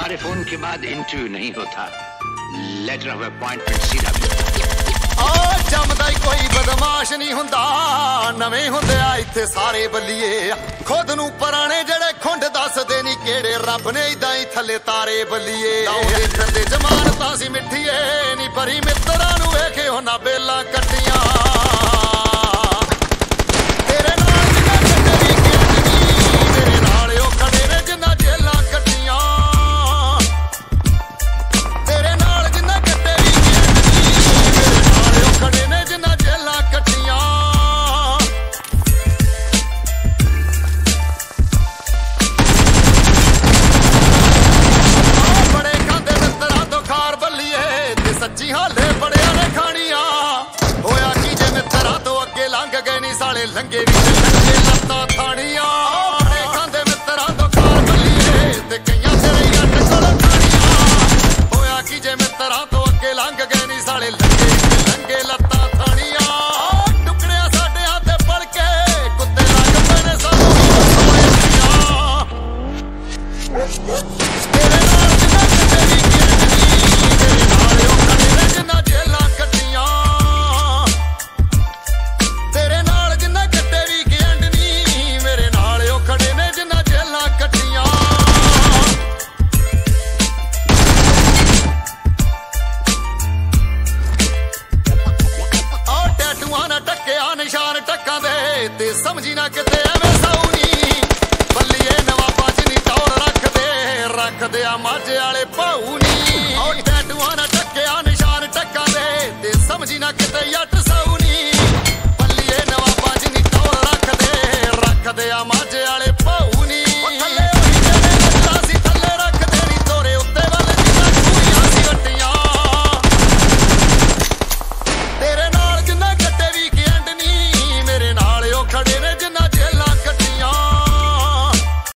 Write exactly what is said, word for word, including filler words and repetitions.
हमारे फोन के बाद इंटरव्यू नहीं होता, लेटर ऑफ अपॉइंटमेंट सीधा जमदा कोई बदमाश नहीं हुंदा, नवे हुंदे आ इत्थे सारे बल्लिए। खुद नू पुराने जड़े खुंड दसदे नी केड़े, रब ने इदां ही थले तारे बल्लिए। दे जमान तासी मिठीए नी परी मित्तरां नू वेखे हो ना बेला कट्टियां। सच्ची हाले बड़िया ने खानिया होया की जे मित्रा तो अगे लंघ गए नी साले लंघे भी लंघे लत्ता थानिया। बड़े खांदे मित्रा तो खार बल्लिए ते कईयां तेरे अट कोल खानिया होया की जे मित्रा तो अगे लंघ गए नी साले लंघे भी लंघे लत्ता थानिया। टुकड़िया साडे हाथे पड़ के कुत्ते लग पैने सानू तेरे नाल जिन्ना तेरी निशान टक्का दे ते समझी ना किते एवें साउनी बल्लिए नवाबा च नी टौर रख दे रख दे आ माझे वाले भाऊ नी। ओ टैटूआं ना टक्किया निशान टक्का दे ते समझी ना किते जट साउनी बल्लिए नवाबा च नी टौर रख दे रख दे आ